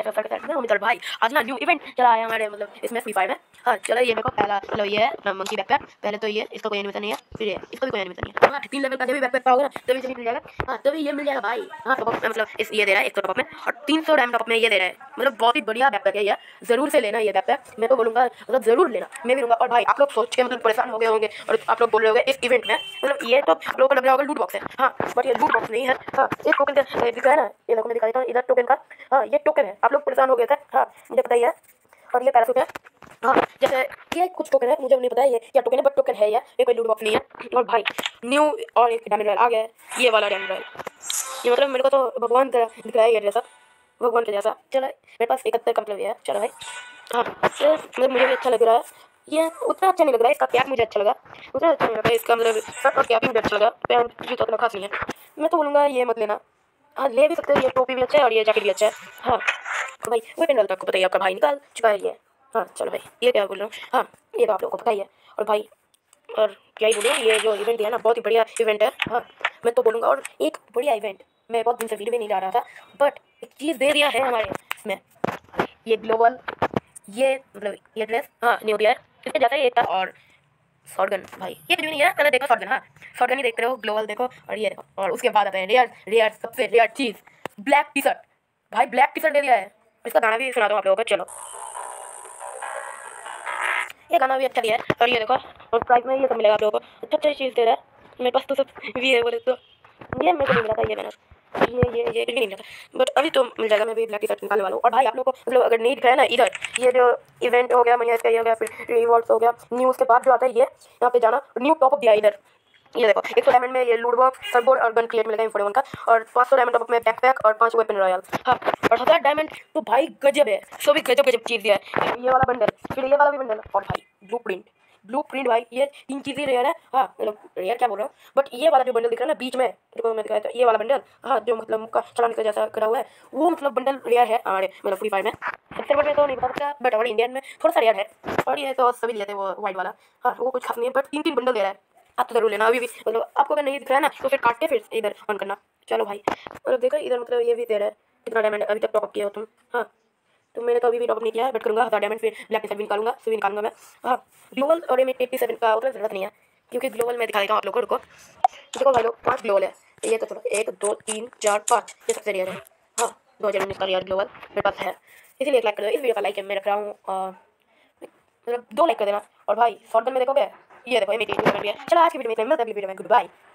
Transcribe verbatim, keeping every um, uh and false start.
कैसा सर कैसा मैं मित्र भाई आज ना न्यू इवेंट चला है हमारे मतलब इसमें फ्री फायर में। हाँ चलो ये देखो पहला चलो ये है मंकी बैकपैक। पहले तो ये इसका कोई एनिमेशन नहीं है, फिर ये इसका भी कोई एनिमेशन नहीं है। हाँ तीन लेवल का जब भी बैकपैक पाओगे ना तभी से मिल जाएगा। हाँ तभी ये मिल जाएगा भाई। हाँ टॉप मतलब इस ये दे रहा है एक सौ टॉप में और तीन सौ डायमंड टॉप में ये दे रहा है। मतलब बहुत ही बढ़िया बैकपैक है ये, जरूर से लेना ये बैकपैक। मैं तो बोलूँगा मतलब जरूर लेना, मैं भी लूँगा। और भाई आप लोग सोच के मतलब परेशान हो गए होंगे और आप लोग बोल रहे होंगे इस इवेंट में मतलब ये तो आप लोगों को लग रहा होगा लूट बॉक्स है। हाँ बट ये लूट बॉक्स नहीं है। हाँ एक टोकन दिखा है ना, ये देखो मैं दिखा देता हूँ इधर टोकन का। हाँ ये टोकन है, आप लोग परेशान हो गए थे। हाँ मुझे पता ही है। और ये पैराशूट है। हाँ जैसे ये कुछ टोकन है, मुझे नहीं पता है ये क्या टोकन है, बट टोकन है ये, ये कोई लूट बॉक्स नहीं है। और भाई न्यू और एक डायमंड रॉयल आ गया है, ये वाला डायमंड रॉयल। ये मतलब मेरे को तो भगवान का दिख रहा है ये जैसा, भगवान के जैसा। चलो मेरे पास इकहत्तर का मतलब ये है। चलो भाई हाँ मतलब मुझे भी अच्छा लग रहा है ये, उतना अच्छा नहीं लग रहा है इसका कैप, मुझे अच्छा लगा उतना अच्छा नहीं लगा इसका मतलब शर्ट और कैप ही मुझे अच्छा लगा। पैंट भी तो उतना खास नहीं है, मैं तो बोलूँगा ये मत लेना। हाँ ले भी सकते हो, ये टोपी भी अच्छा है और ये जैकेट भी अच्छा है। हाँ तो भाई वो पेंडल तो आपको पता ही है, आपका भाई निकाल चुका है ये। हाँ चलो भाई ये क्या बोल रहा हूँ, हाँ ये तो आप लोगों को पता ही है। और भाई और क्या ही बोलूँ, ये जो इवेंट है ना बहुत ही बढ़िया इवेंट है। हाँ मैं तो बोलूँगा और एक बढ़िया इवेंट, मैं बहुत दिन से वीडियो भी नहीं ला रहा था बट एक चीज़ दे दिया है हमारे इसमें, ये ग्लोबल ये मतलब ये ड्रेस। हाँ न्यू ईयर इसके जैसा ही एक था। और शॉटगन भाई ये कुछ भी नहीं है, पहले देखो शॉटगन। हाँ शॉटगन ही देखते रहो, ग्लोबल देखो और ये देखो। और उसके बाद आते हैं रेयर रेयर सबसे रेयर चीज़ ब्लैक टी शर्ट। भाई ब्लैक टी शर्ट दे दिया है, इसका गाना भी सुना दो आप लोगों को। चलो ये गाना भी अच्छा दिया है। और ये देखो और प्राइस में ये सब मिलेगा आप लोगों को, अच्छा अच्छा चीज़ दे रहा है। मेरे पास तो सब भी है बोले तो, ये मेरे को नहीं मिला था ये मैंने ये ये ये कुछ भी नहीं मिला था बट अभी तो मिल जाएगा। मैं भी ब्लैक टी शर्ट निकालने वाला हूँ। और भाई आप लोगों को मतलब अगर नहीं दिख रहा है ना इधर, ये जो इवेंट हो गया मनी का ये हो गया, फिर रिवॉर्ड्स हो गया, न्यूज़ के बाद जो आता है ये यहाँ पे जाना न्यू टॉप दिया इधर। ये देखो एक सौ डायमंड में ये लूट बॉक्स सरबोर्ड और गन क्रिएट मिलेगा एम फोर्टी वन का। और पाँच सौ डायमंड टॉप में बैकपैक और पाँच वेपन रॉयल। हाँ और हज़ार डायमंड तो भाई गजब है, सो भी गजब गजब चीज़ दिया है। ये वाला बंडल, फिर ये वाला भी बंडल और भाई ब्लू प्रिंट ब्लू प्रिंट भाई ये तीन चीज़ें रेयर है। हाँ मतलब रेयर क्या बोल रहा हूँ बट ये वाला जो बंडल दिख रहा है ना बीच में, देखो मैं दिखाया था ये वाला बंडल। हाँ जो मतलब मुक्का चलाने का जैसा करा हुआ है वो मतलब बंडल रेयर है हमारे मतलब फ्री फायर में। सबसे बड़े तो नहीं बता सकता बट हमारे इंडियन में थोड़ा सा रेयर है। और ये तो सभी लिए थे वो वाइट वाला। हाँ वो कुछ खास नहीं है बट तीन तीन बंडल दे रहा है, आप तो जरूर लेना अभी भी। मतलब आपको अगर नहीं दिख रहा है ना तो फिर काट के फिर इधर ऑन करना। चलो भाई मतलब देखो इधर मतलब ये भी दे रहा है कितना डायमंड अभी तक टॉपअप किया हो तुम। हाँ तो मैंने तो अभी भी टॉपअप नहीं किया है बट करूँगा हज़ार डायमंड, फिर ब्लैक टी शर्ट भी निकालूंगा, सभी निकालूंगा मैं। हाँ ग्लोबल और एम एट्टी सेवन का उतना जरूरत नहीं है क्योंकि ग्लोबल मैं दिखा देता हूँ आप लोगों को। रुको देखो भाई लोग पाँच ग्लोबल है, ये तो चलो एक दो तीन चार पाँच ये सबसे रेयर है। हाँ दो हज़ार उन्नीस का रेयर ग्लोबल मेरे पास है, इसीलिए एक लाइक कर दो। इस वीडियो का लाइक मैं रख रहा हूँ मतलब दो लाइक कर देना। और भाई शॉर्टगन में देखोगे ये देखो एम एट्टी सेवन भी है। चलो आज की वीडियो में मिलते हैं, गुड बाय।